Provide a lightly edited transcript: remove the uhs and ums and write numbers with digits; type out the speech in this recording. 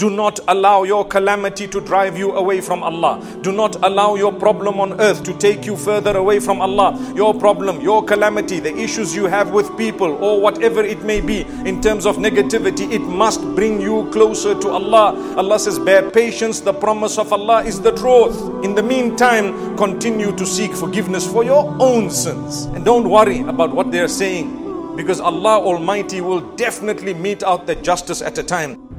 Do not allow your calamity to drive you away from Allah. Do not allow your problem on earth to take you further away from Allah. Your problem, your calamity, the issues you have with people or whatever it may be in terms of negativity, it must bring you closer to Allah. Allah says, bear patience, the promise of Allah is the truth. In the meantime, continue to seek forgiveness for your own sins. And don't worry about what they are saying, because Allah Almighty will definitely mete out the justice at a time.